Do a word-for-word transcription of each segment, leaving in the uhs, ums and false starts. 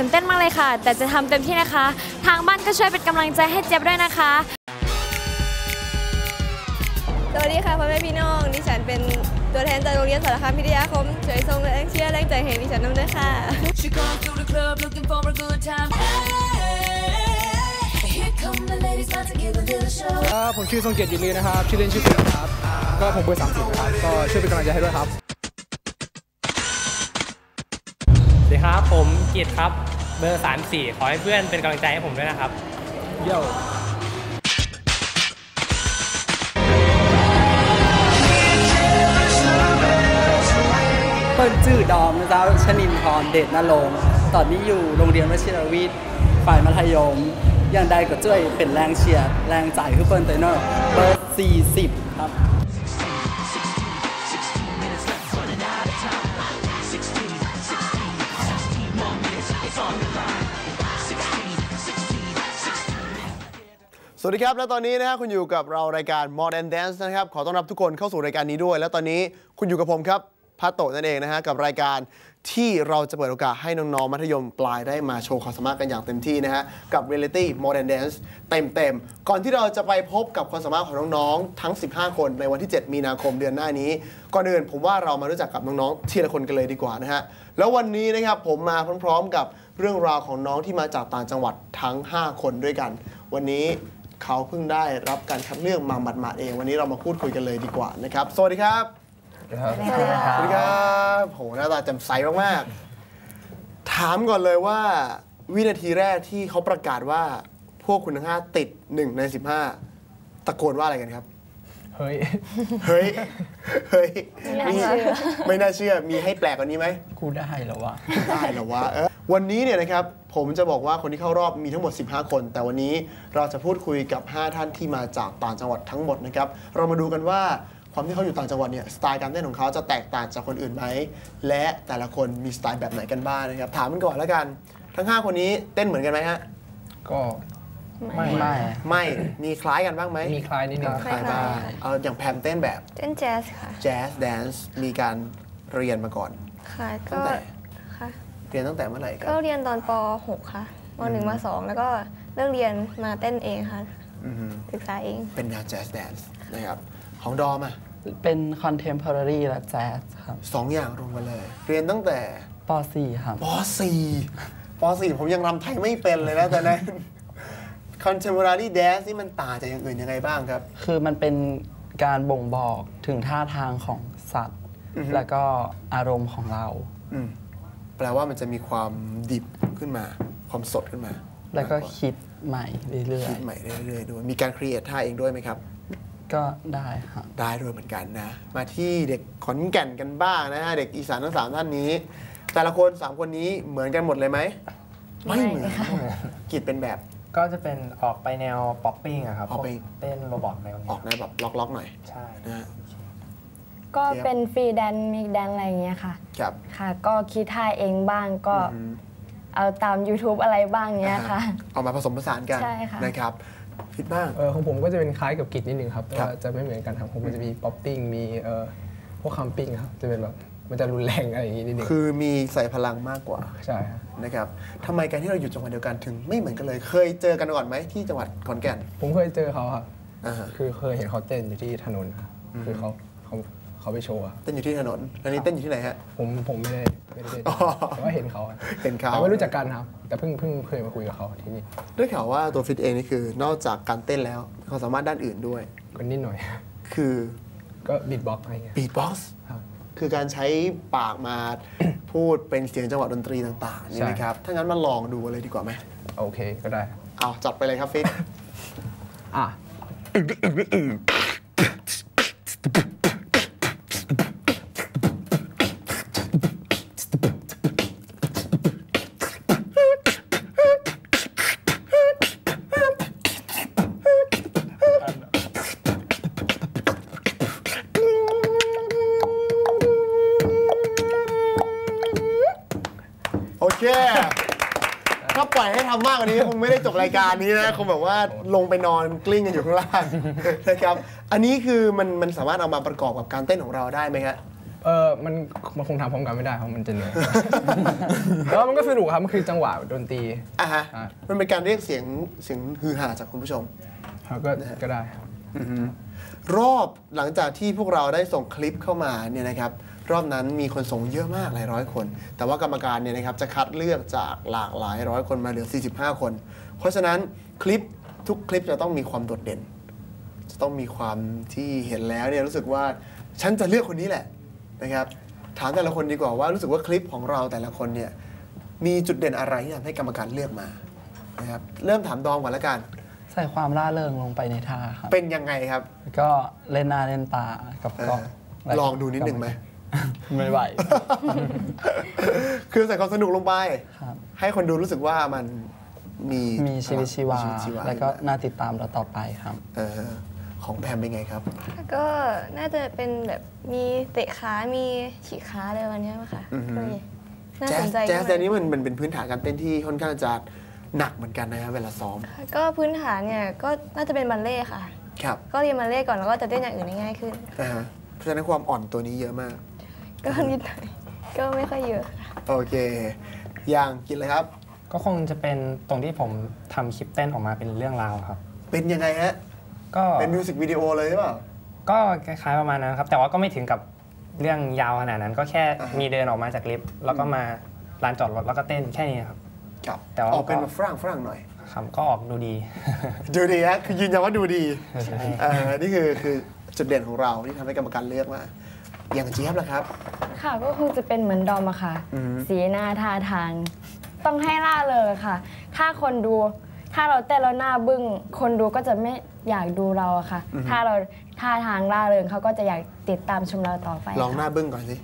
ตื่นเต้นมากเลยค่ะแต่จะทำเต็มที่นะคะทางบ้านก็ช่วยเป็นกำลังใจให้เจี๊ยบด้วยนะคะสวัสดีค่ะพ่อแม่พี่น้องดิฉันเป็นตัวแทนจากโรงเรียนสารคามพิทยาคมช่วยส่งแรงเชียร์แรงใจให้ดิฉันน้ำด้วยค่ะผมชื่อทรงเกียรติยินดีนะครับชื่อเล่นชื่อเกียรติครับก็ผมเบอร์สามสิบนะครับก็ช่วยเป็นกำลังใจให้ด้วยครับสวัสดีครับผมเกียรติครับเบอร์สามสี่ขอให้เพื่อนเป็นกำลังใจให้ผมด้วยนะครับเย้เปิ้ลชื่อดอมนะจ๊ะชนินทร์เดชนรงค์ตอนนี้อยู่โรงเรียนวชิรวิทย์ฝ่ายมัธยมอย่างใดก็ช่วยเป็นแรงเชียร์แรงใจคือเปิ้ลเตนเนอร์เบอร์สี่สิบครับสวัสดีครับและตอนนี้นะฮะคุณอยู่กับเรารายการ Modern Dance นะครับขอต้อนรับทุกคนเข้าสู่รายการนี้ด้วยและตอนนี้คุณอยู่กับผมครับพัตโตนั่นเองนะฮะกับรายการที่เราจะเปิดโอกาสให้น้องๆมัธยมปลายได้มาโชว์ความสามารถกันอย่างเต็มที่นะฮะกับ Reality Modern Dance เต็มๆก่อนที่เราจะไปพบกับความสามารถของน้องๆทั้งสิบห้าคนในวันที่เจ็ดมีนาคมเดือนหน้านี้ก่อนอื่นผมว่าเรามารู้จักกับน้องๆทีละคนกันเลยดีกว่านะฮะแล้ววันนี้นะครับผมมาพร้อมๆกับเรื่องราวของน้องที่มาจากต่างจังหวัดทั้งห้าคนด้วยกันวันนี้เขาเพิ่งได้รับการคัดเลือกมาหมาดๆเองวันนี้เรามาพูดคุยกันเลยดีกว่านะครับสวัสดีครับสวัสดีครับสวัสดีครับโหหน้าตาแจ่มใสมากๆถามก่อนเลยว่าวินาทีแรกที่เขาประกาศว่าพวกคุณทั้งห้าติดหนึ่งในสิบห้าตะโกนว่าอะไรกันครับเฮ้ยเฮ้ยเฮ้ยไม่น่าเชื่อไม่น่าเชื่อมีให้แปลกกว่านี้ไหมกูได้เหรอวะได้เหรอวะวันนี้เนี่ยนะครับผมจะบอกว่าคนที่เข้ารอบมีทั้งหมดสิบห้าคนแต่วันนี้เราจะพูดคุยกับห้าท่านที่มาจากต่างจังหวัดทั้งหมดนะครับเรามาดูกันว่าความที่เขาอยู่ต่างจังหวัดเนี่ยสไตล์การเต้นของเขาจะแตกต่างจากคนอื่นไหมและแต่ละคนมีสไตล์แบบไหนกันบ้างนะครับถามกันก่อนแล้วกันทั้งห้าคนนี้เต้นเหมือนกันไหมฮะก็ไม่ไม่ไม่มีคล้ายกันบ้างไหมมีคล้ายนิดนึงคล้ายบ้างเอาอย่างแพมเต้นแบบเต้นแจ๊สค่ะแจ๊สแดนซ์มีการเรียนมาก่อนค่ะก็ค่ะเรียนตั้งแต่เมื่อไหร่ก็เรียนตอนป หก ค่ะม หนึ่ง ม สองแล้วก็เลิกเรียนมาเต้นเองค่ะศึกษาเองเป็นแนวแจ๊สแดนซ์นะครับของดอมอ่ะเป็นคอนเทมพอรารีและแจ๊สครับสองอย่างรวมกันเลยเรียนตั้งแต่ป สี่ครับป สี่ ป สี่ผมยังรำไทยไม่เป็นเลยนะแต่นั้นContemporary Dance นี่มันต่างจากอย่างอื่นยังไงบ้างครับคือมันเป็นการบ่งบอกถึงท่าทางของสัตว์แล้วก็อารมณ์ของเราแปลว่ามันจะมีความดิบขึ้นมาความสดขึ้นมาแล้วก็คิดใหม่เรื่อยๆคิดใหม่เรื่อยๆด้วยมีการครีเอทท่าเองด้วยไหมครับก็ได้ครับได้ด้วยเหมือนกันนะมาที่เด็กขอนแก่นกันบ้างนะฮะเด็กอีสานทั้งสามท่านนี้แต่ละคนสามคนนี้เหมือนกันหมดเลยไหมไม่เหมือนกิจเป็นแบบก็จะเป็นออกไปแนวป๊อปปิ้งอะครับออกไปเต้นโรบอทแนวนี้ออกแนวแบบล็อกๆหน่อยใช่นะก็เป็นฟรีแดนซ์มิกแดนซ์อะไรอย่างเงี้ยค่ะครับค่ะก็คิดท่าเองบ้างก็เอาตาม YouTube อะไรบ้างเงี้ยค่ะเอามาผสมผสานกันนะครับคิดบ้างเออของผมก็จะเป็นคล้ายกับกิจนิดนึงครับแต่ว่าจะไม่เหมือนกันครับผมมันจะมีป๊อปปิ้งมีเอ่อพวกคัมปิ้งครับจะเป็นแบบมันจะรุนแรงอะไรอย่างงี้นิดนึงคือมีใส่พลังมากกว่าใช่ครับนะครับทำไมการที่เราอยู่จังหวัดเดียวกันถึงไม่เหมือนกันเลยเคยเจอกันก่อนไหมที่จังหวัดขอนแก่นผมเคยเจอเขาครับคือเคยเห็นเขาเต้นอยู่ที่ถนนคือเขาเขาเขาไปโชว์เต้นอยู่ที่ถนนแล้วนี้เต้นอยู่ที่ไหนฮะผมผมไม่ได้ไม่ได้เต้นแต่ว่าเห็นเขาเห็นเขาแต่ไม่รู้จักกันครับแต่เพิ่งเพิ่งเคยมาคุยกับเขาที่นี่ได้ข่าวว่าตัวฟิตเองนี่คือนอกจากการเต้นแล้วเขาสามารถด้านอื่นด้วยก็นิดหน่อยคือก็บีทบ็อกซ์อะไรเงี้ยบีทบ็อกซ์คือการใช้ปากมาพูดเป็นเสียงจังหวะดนตรีต่างๆนี่นะครับถ้างั้นมาลองดูเลยดีกว่าไหมโอเคก็ได้เอาจัดไปเลยครับฟิตอ่ะโอเคถ้าปล่อยให้ทำมากกว่านี้คงไม่ได้จบรายการนี้นะคงแบบว่าลงไปนอนกลิ้งกันอยู่ข้างล่างนะครับอันนี้คือมันมันสามารถเอามาประกอบกับการเต้นของเราได้ไหมครับเออมันมันคงทำพร้อมกันไม่ได้เพราะมันจะเหนื่อย แล้วมันก็สนุกครับมันคือจังหวะดนตรีอ่ะฮะอ่ะมันเป็นการเรียกเสียงเสียงฮือฮาจากคุณผู้ชมครับก็ก็ได้ครับรอบหลังจากที่พวกเราได้ส่งคลิปเข้ามาเนี่ยนะครับรอบนั้นมีคนส่งเยอะมากหลายร้อยคน แต่ว่ากรรมการเนี่ยนะครับจะคัดเลือกจากหลากหลายร้อยคนมาเหลือสี่สิบห้าคน เพราะฉะนั้นคลิปทุกคลิปจะต้องมีความโดดเด่น จะต้องมีความที่เห็นแล้วเนี่ยรู้สึกว่าฉันจะเลือกคนนี้แหละนะครับถามแต่ละคนดีกว่าว่ารู้สึกว่าคลิปของเราแต่ละคนเนี่ยมีจุดเด่นอะไรที่ทำให้กรรมการเลือกมานะครับเริ่มถามดอมก่อนละกันใส่ความร่าเริงลงไปในท่าครับเป็นยังไงครับก็เล่นหน้าเล่นตากับกล้องเออลองดูนิดนึงไหมไม่ไหวคือใส่ความสนุกลงไปครับให้คนดูรู้สึกว่ามันมีมีชีวิตชีวามีชีวิตแล้วก็น่าติดตามเราต่อไปครับเออของแพมเป็นไงครับก็น่าจะเป็นแบบมีเตะขา มีฉีกขาอะไรวันนี้มั้งค่ะอือฮึก็เลยน่าแจ๊สสนใจแจ๊สขึ้แต่มานี้มันมันเป็นพื้นฐานการเต้นที่ค่อนข้างจะหนักเหมือนกันนะครับเวลาซ้อมก็พื้นฐานเนี่ยก็น่าจะเป็นบัลเล่ต์ค่ะครับก็เรียนบัลเล่ต์ก่อนแล้วก็จะเต้นอย่างอื่นได้ง่ายขึ้นอ่าฮะเพราะฉะนั้นความอ่อนตัวนี้เยอะมากก็นิดหน่อยก็ไม่ค่อยเยอะค่ะโอเคอย่างกินเลยครับก็คงจะเป็นตรงที่ผมทำคลิปเต้นออกมาเป็นเรื่องราวครับเป็นยังไงฮะก็เป็นมิวสิกวิดีโอเลยหรือเปล่าก็คล้ายๆประมาณนั้นครับ แต่ว่าก็ไม่ถึงกับเรื่องยาวขนาดนั้น ก็แค่อ่าฮะมีเดินออกมาจากลิฟต์แล้วก็มาลานจอดรถแล้วก็เต้นแค่นี้ครับครับแต่ว่าออกเป็นก็แบบฝรั่งฝรั่งหน่อยครับก็ออกดูดีดูดีฮะคือยืนยันว่าดูดีใช่เออนี่คือคือจุดเด่นของเราที่ทำให้กรรมการเลือกมา อย่างเจี๊ยบล่ะครับค่ะก็คงจะเป็นเหมือนดอมอะค่ะอืมสีหน้าท่าทาง ต้องให้ล่าเริงอะค่ะ ถ้าคนดูถ้าเราเต้นแล้วหน้าบึ้ง คนดูก็จะไม่อยากดูเราอะค่ะ ถ้าเราท่าทางล่าเริงเขาก็จะอยากติดตามชมเราต่อไปลองหน้าค่ะบึ้งก่อนสิ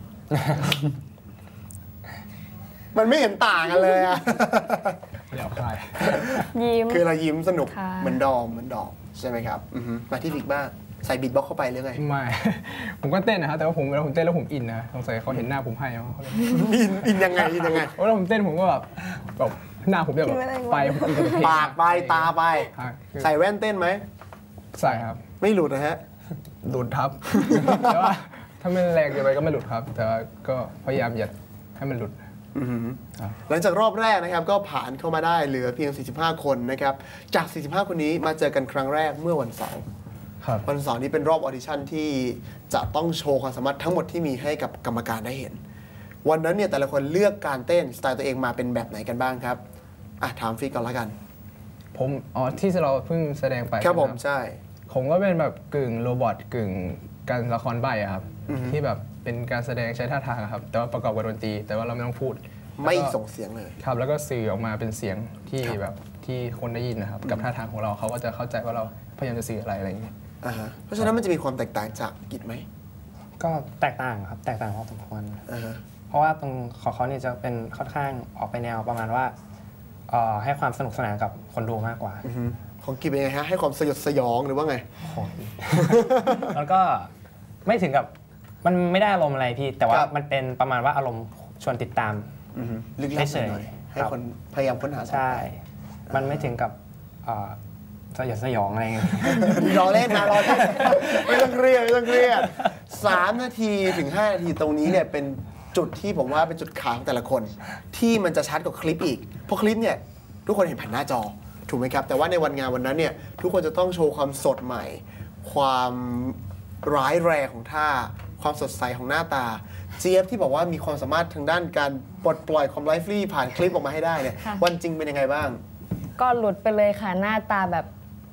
มันไม่เห็นต่างกันเลยอะเดี๋ยวคลายยิ้มคือเรายิ้มสนุกค่ะเหมือนดอมเหมือนดอมใช่ไหมครับอือฮึมาที่ฟิกบ้างใส่บีทบ็อกซ์เข้าไปหรือไงไม่ ผมก็เต้นนะครับแต่ว่าผมเวลาผมเต้นแล้วผมอินนะสงสัยเขาเห็นหน้าผมให้มั้งเขาเลยอินอินยังไงอินยังไงเวลาผมเต้นผมก็แบบแบบหน้าผมจะแบบไปผมอินกับเพลงปากไปตาไปครับคือใส่แว่นเต้นไหมใส่ครับไม่หลุดนะฮะหลุดครับ แต่ว่าถ้าไม่แรงเกินไปก็ไม่หลุดครับ แต่ว่าก็พยายามอย่าให้มันหลุดอือฮึครับหลังจากรอบแรกนะครับก็ผ่านเข้ามาได้เหลือเพียง สี่สิบห้า คนนะครับจาก สี่สิบห้า คนนี้มาเจอกันครั้งแรกเมื่อวันเสาร์ครับวันเสาร์นี้เป็นรอบออดิชั่นที่จะต้องโชว์ความสามารถทั้งหมดที่มีให้กับกรรมการได้เห็น วันนั้นเนี่ยแต่ละคนเลือกการเต้นสไตล์ตัวเองมาเป็นแบบไหนกันบ้างครับอ่ะถามฟิกก่อนละกันผมอ๋อที่เราเพิ่งแสดงไปครับผมใช่ไหใช่ผมก็เป็นแบบกึ่งโรบอทกึ่งการละครใบ้อะครับอือฮึที่แบบเป็นการแสดงใช้ท่าทางอะครับ แต่ว่าประกอบกับดนตรี แต่ว่าเราไม่ต้องพูดไม่แล้วก็ส่งเสียงเลยครับแล้วก็สื่อออกมาเป็นเสียงที่ครับแบบที่คนได้ยินนะครับ กับท่าทางของเราเขาก็จะเข้าใจว่าเราพยายามจะสื่ออะไรอะไรอย่างนี้อ่าฮะเพราะฉะนั้นมันจะมีความแตกต่างจากกิจไหมก็แตกต่างครับ แตกต่างพอสมควรอ่าฮะเพราะว่าตรงของเขาเนี่ยจะเป็นค่อนข้างออกไปแนวประมาณว่าเอ่อให้ความสนุกสนานกับคนดูมากกว่าอือฮึของกิจเป็นไงฮะให้ความสยดสยองหรือว่าไงโอ้ย แล้วก็ไม่ถึงกับมันไม่ได้อารมณ์อะไรพี่ แต่ว่าครับมันเป็นประมาณว่าอารมณ์ชวนติดตามอือฮึลึกลับเฉยๆหน่อยๆให้ครับคนพยายามค้นหาต่อไปใช่ มันไม่ถึงกับเอ่อสยดสยองอะไรเงี้ยรอเล่นนะรอเล่นไม่ต้องเครียดไม่ต้องเครียดสามนาทีถึงห้านาทีตรงนี้เนี่ยเป็นจุดที่ผมว่าเป็นจุดขายของแต่ละคน ที่มันจะชัดกว่าคลิปอีกเพราะคลิปเนี่ยทุกคนเห็นผ่านหน้าจอถูกไหมครับ แต่ว่าในวันงานวันนั้นเนี่ยทุกคนจะต้องโชว์ความสดใหม่ ความร้ายแรงของท่า ความสดใสของหน้าตาเจี๊ยบที่บอกว่ามีความสามารถทางด้านการปลดปล่อยความไลฟ์ลี่ผ่านคลิปออกมาให้ได้เนี่ยค่ะวันจริงเป็นยังไงบ้างก็หลุดไปเลยค่ะหน้าตาแบบ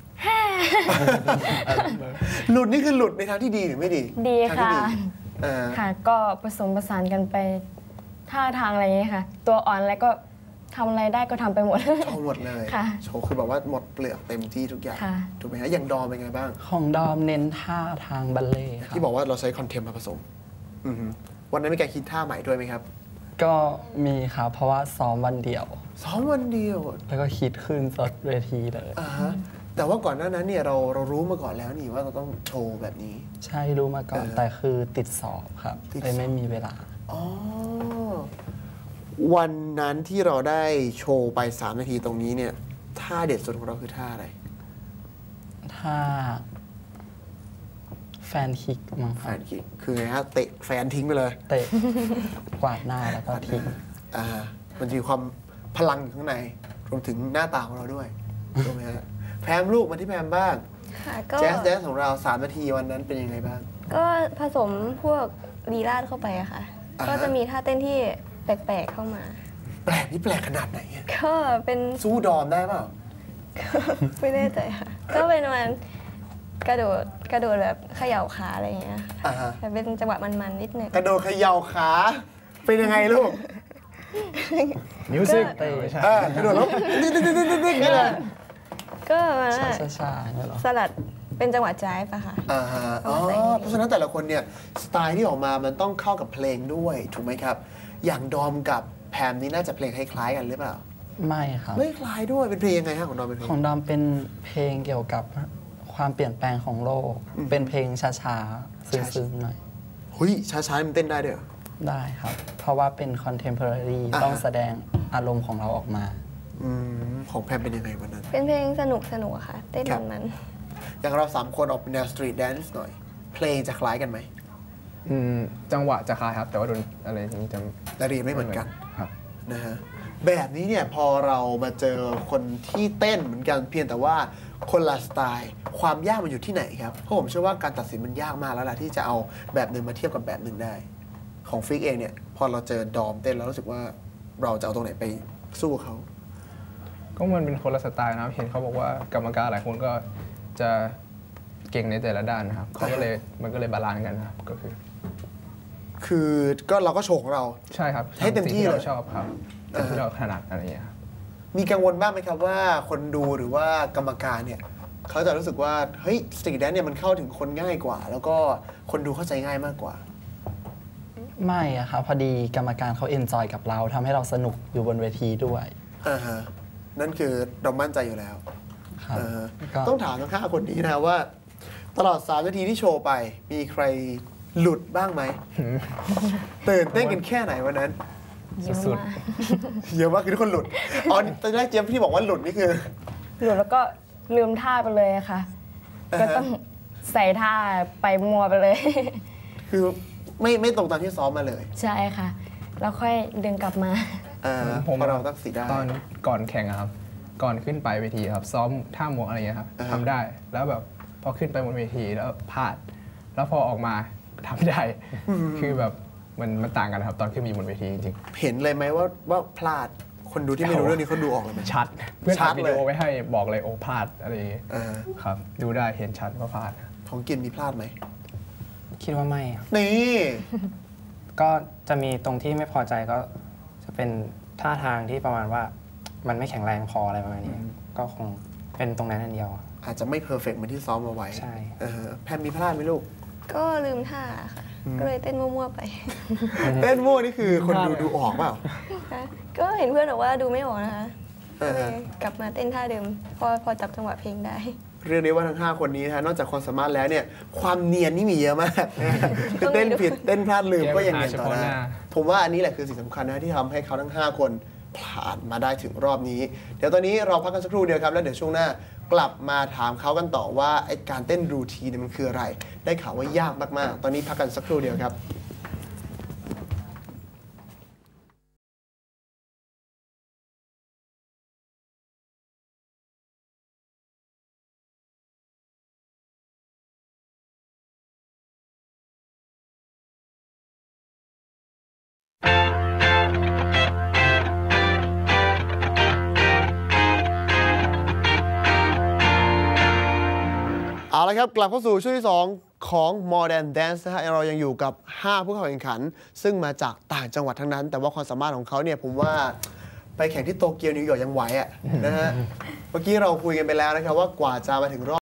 หลุดนี่คือหลุดในทางที่ดีหรือไม่ดีดีทางที่ค่ะอ่าค่ะ ก็ผสมผสานกันไปท่าทางอะไรอย่างเงี้ยค่ะ ตัวอ่อนแล้วก็ทำอะไรได้ก็ทำไปหมดโชว์หมดเลยค่ะโชว์คือแบบว่าหมดเปลือกเต็มที่ทุกอย่างค่ะถูกไหมฮะอย่างดอมเป็นไงบ้างของดอมเน้นท่าทางบัลเล่ต์ครับที่บอกว่าเราใช้คอนเทมต์มาผสมอือฮึวันนั้นมีการคิดท่าใหม่ด้วยไหมครับก็มีครับ เพราะว่าซ้อมวันเดียวซ้อมวันเดียวแล้วก็คิดขึ้นสดเวทีเลยอ่าฮะแต่ว่าก่อนหน้านั้นเนี่ยเราเรารู้มาก่อนแล้วนี่ว่าเราต้องโชว์แบบนี้ใช่รู้มาก่อนเออแต่คือติดสอบครับติดสอบเลยไม่มีเวลาอ๋อวันนั้นที่เราได้โชว์ไปสามนาทีตรงนี้เนี่ยท่าเด็ดสุดของเราคือท่าอะไรถ้าแฟนคิกมั้งคแฟรับนคิกคือไงฮะเตะแฟนทิ้งไปเลยเตะกวาดหน้าแล้วก็ทิ้งอ่ามันจะมีความพลังอยู่ข้างในรวมถึงหน้าตาของเราด้วยถูกไหมฮะแพมลูกมาที่แพมบ้างค่ะก็แจ๊สแดนซ์ของเราสามนาทีวันนั้นเป็นยังไงบ้างก็ผสมพวกลีลาดเข้าไปอะค่ะอ่าฮะก็จะมีท่าเต้นที่แปลกๆเข้ามาแปลกนี่แปลกขนาดไหนอะก็เป็นสู้ดอมได้เปล่าไม่แน่ใจค่ะ ก็เป็นประมาณกระโดดกระโดดแบบเขย่าขาอะไรอย่างเงี้ยค่ะอ่าฮะแต่เป็นจังหวะมันๆนิดนึงกระโดดเขย่าขา เป็นยังไงลูกมิวสิกเตะไม่ใช่เออกระโดดแล้วดึ๊กดึ๊กดึ๊กดึ๊กดึ๊กนี่เลยก็ประมาณว่าช้าๆเนี่ยเหรอสลัดเป็นจังหวะจ้ายปะค่ะอ่าฮะอ๋อเพราะฉะนั้นแต่ละคนเนี่ยสไตล์ที่ออกมามันต้องเข้ากับเพลงด้วยถูกไหมครับ อย่างดอมกับแพมนี่น่าจะเพลงคล้ายๆกันหรือเปล่าไม่ครับไม่คล้ายด้วยเป็นเพลงยังไงฮะของดอมเป็นเพลงของดอมเป็นเพลงเกี่ยวกับความเปลี่ยนแปลงของโลกอืมเป็นเพลงช้าๆ ซึ้งๆหน่อยเฮ้ยช้าๆมันเต้นได้ด้วยเหรอได้ครับ เพราะว่าเป็นคอนเทม p o r a r y อ่าฮะต้องแสดงอารมณ์ของเราออกมาอืมของแพมเป็นยังไงวันนั้นเป็นเพลงสนุกสนุกๆอะค่ะ เต้นครับมันอย่างเราสามคนออกเป็นแนวสตรีทแดนซ์หน่อย เพลงจะคล้ายกันไหมอืมจังหวะจะคล้ายครับ แต่ว่าโดนอะไรนี้จะแต่เรียนไม่เหมือนกันครับนะฮะแบบนี้เนี่ยพอเรามาเจอคนที่เต้นเหมือนกันเพียงแต่ว่าคนละสไตล์ ความยากมันอยู่ที่ไหนครับเพราะผมเชื่อว่าการตัดสินมันยากมากแล้วล่ะที่จะเอาแบบหนึ่งมาเทียบกับแบบหนึ่งได้ ของฟิกเองเนี่ยพอเราเจอดอมเต้นแล้วรู้สึกว่าเราจะเอาตรงไหนไปสู้เขาก็มันเป็นคนละสไตล์นะครับเห็นเขาบอกว่ากรรมการหลายคนก็จะเก่งในแต่ละด้านนะครับเขาก็เลยมันก็เลยบาลานซ์กันนะครับก็คือคือก็เราก็โชว์ของเราใช่ครับให้เต็มที่สิ่งเลยเราชอบครับสิ่งที่เราถนัดอะไรอย่างเงี้ยครับมีกังวลบ้างไหมครับว่าคนดูหรือว่ากรรมการเนี่ยเขาจะรู้สึกว่าเฮ้ยสตรีทแดนซ์เนี่ยมันเข้าถึงคนง่ายกว่า แล้วก็คนดูเข้าใจง่ายมากกว่าไม่อะครับพอดีกรรมการเขาเอนจอยกับเราทำให้เราสนุกอยู่บนเวทีด้วยอ่าฮะนั่นคือเรามั่นใจอยู่แล้วครับอ่าฮะก็ต้องถามทั้งห้าคนนี้นะว่า ตลอดสามนาทีที่โชว์ไป มีใครหลุดบ้างไหม ตื่นเต้นกันแค่ไหนวันนั้นๆเยอะสุดมากเยอะมากคือทุกคนหลุดอ๋อตอนแรกเจี๊ยบที่บอกว่าหลุดนี่คือหลุดแล้วก็ลืมท่าไปเลยอะค่ะอ่าฮะก็ต้องใส่ท่าไปมัวไปเลยคือไม่ไม่ตรงตามที่ซ้อมมาเลยใช่ค่ะ แล้วค่อยดึงกลับมาอ่าผมเพราะเราต้องสีได้ตอนก่อนแข่งอะครับ ก่อนขึ้นไปเวทีครับ ซ้อมท่ามวกอะไรเงี้ยครับอ่าฮะทำได้ แล้วแบบพอขึ้นไปบนเวทีแล้วพลาด แล้วพอออกมาทำไม่ได้ คือแบบมันมันต่างกันครับ ตอนขึ้นมาอยู่บนเวทีจริงเห็นเลยไหมว่าว่าพลาดคนดูที่ไม่รู้เรื่องนี้เขาดูออกเลยไหมๆชัด เพื่อนชัอัดดวิเลยดีโอไว้ให้บอกเลยโอ้พลาดอะไรอย่างเงี้ยอ่าครับ ดูได้เห็นชัดว่าพลาดของกินมีพลาดไหมคิดว่าไม่ครับนี่ก็จะมีตรงที่ไม่พอใจก็จะเป็นท่าทางที่ประมาณว่ามันไม่แข็งแรงพออะไรประมาณนี้ ก็คงเป็นตรงนั้นอันเดียวอาจจะไม่เพอร์เฟกต์เหมือนที่ซ้อมมาไว้ใช่อ่าฮะแพมมีพลาดไหมลูกก็ลืมท่าค่ะ ก็เลยเต้นมั่วๆไปเต้นมั่วนี่คือคนดูดูออกเปล่าค่ะก็เห็นเพื่อนบอกว่าดูไม่ออกนะคะอ่าก็เลฮะยกลับมาเต้นท่าเดิม พอพอจับจังหวะเพลงได้เรียกได้ว่าทั้ง ห้า คนนี้นะฮะนอกจากความสามารถแล้วเนี่ย ความเนียนนี่มีเยอะมากนะฮะคือเต้นผิดเต้นพลาดลืมก็ยังเนียนต่อหน้าผมว่าอันนี้แหละคือสิ่งสำคัญนะที่ทำให้เขาทั้ง ห้า คนผ่านมาได้ถึงรอบนี้ เดี๋ยวตอนนี้เราพักกันสักครู่เดียวครับ แล้วเดี๋ยวช่วงหน้ากลับมาถามเขากันต่อว่าไอ้การเต้นรูทีนเนี่ยมันคืออะไร ได้ข่าวว่ายากมากๆ ตอนนี้พักกันสักครู่เดียวครับ เอาละครับ กลับเข้าสู่ช่วงที่ สอง ของ Modern Dance นะฮะเรายังอยู่กับ ห้า ผู้เข้าแข่งขัน ซึ่งมาจากต่างจังหวัดทั้งนั้น แต่ว่าความสามารถของเขาเนี่ยผมว่าไปแข่งที่โตเกียวนิวยอร์กยังไหวอะนะฮะ เมื่อกี้เราคุยกันไปแล้วนะครับว่ากว่าจะมาถึงรอบ